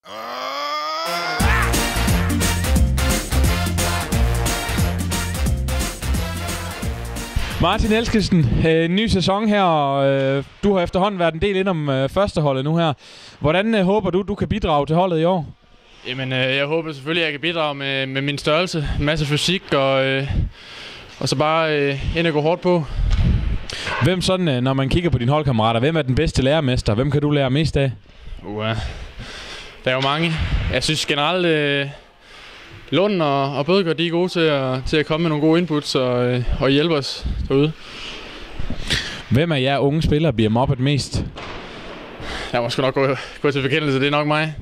Martin Elskesen, ny sæson her, og du har efterhånden været en del ind om førsteholdet nu her. Hvordan håber du kan bidrage til holdet i år? Jamen, jeg håber selvfølgelig, at jeg kan bidrage med min størrelse, en masse fysik, og så bare ind og gå hårdt på. Hvem sådan, når man kigger på dine holdkammerater, hvem er den bedste lærermester? Hvem kan du lære mest af? Der er jo mange. Jeg synes generelt, Lund og Bødker, de er gode til at komme med nogle gode inputs og hjælpe os derude. Hvem af jer unge spillere bliver mobbet mest? Jeg må sgu nok gå til bekendelse, det er nok mig.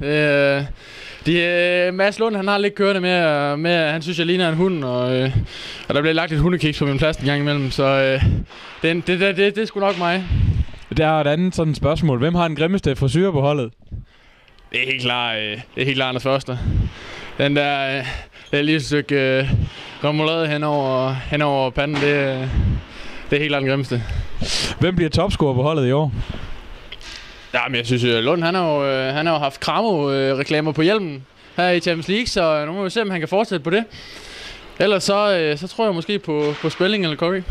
Mads Lund, han har lidt kørende med han synes, jeg ligner en hund, og der bliver lagt et hundekiks på min plads en gang imellem, så det er sgu nok mig. Der er et andet sådan spørgsmål. Hvem har den grimmeste frisyre på holdet? Det er helt klart Anders Förster. Den der lige et stykke remoulade hen over panden, det er helt klart den grimmeste. Hvem bliver topscorer på holdet i år? Jamen, jeg synes, Lund han har jo haft Kramo-reklamer på hjelmen her i Champions League, så nu må vi se, om han kan fortsætte på det. Ellers så tror jeg måske på Spelling eller Curry.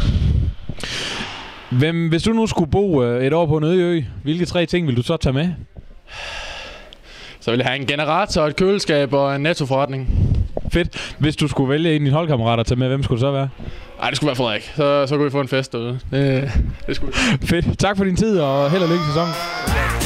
Hvis du nu skulle bo et år på en øde ø, hvilke 3 ting vil du så tage med? Så vil jeg have en generator, et køleskab og en nettoforretning. Fedt. Hvis du skulle vælge en af dine holdkammerater til med, hvem skulle det så være? Nej, det skulle være Frederik. Så kunne vi få en fest derude. Det skulle. Fedt. Tak for din tid, og held og lykke i sæsonen.